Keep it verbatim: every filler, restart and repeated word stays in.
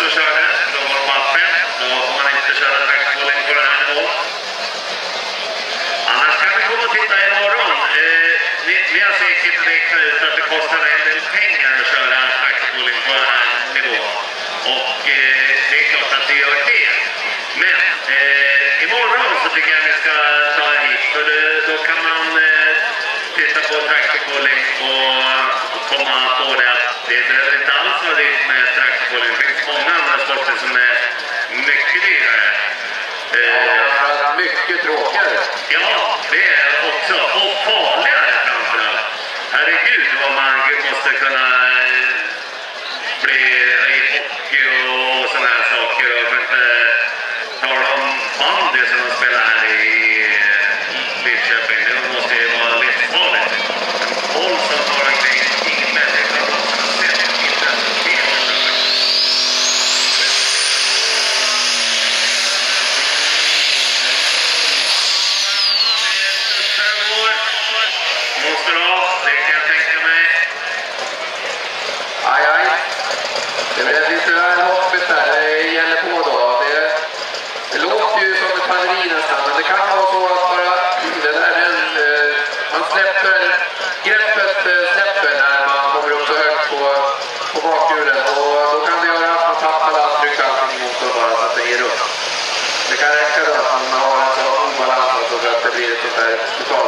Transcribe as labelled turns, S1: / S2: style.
S1: som körde, då var de mappen. Då får man inte köra traktorbollen på den här nivån. Annars kan vi komma och titta imorgon. Eh, vi, vi har säkert räknat ut att det kostar en del pengar att köra traktorbollen på den här nivån. Och eh, det är klart att det gör det. Men eh, imorgon så tycker jag vi ska ta hit. För eh, då kan man eh, titta på traktorbollen och, och komma på det att det behöver inte alls vara dyrt med traktorbollen. Det finns många andra sporter som är mycket dyrare. Eh,
S2: ja, mycket tråkigare.
S1: Ja, det är också. Och farligare framförallt. Herregud vad man måste kunna bli i hockey och sådana här saker. Och för inte tala om bandy som de spelar här i Lidköping. Det måste ju vara lite farligt. En boll som tar omkring ingen människa som har sett inte helt. Måste du ha, det kan jag tänka mig.
S2: Aj, aj. Det blev lite väl hoppigt här. Det gäller på då. Det, det låter ju som ett haveri nästan. Men det kan vara så att bara det där är en, eh, man släpper greppet eh, släpper när man kommer upp så högt på, på bakhjulen. Och då kan det göra att man tappar allt tryck allting mot och bara så att det ger upp. Det kan räcka då att man har en sån obalans så att det blir ett sånt här total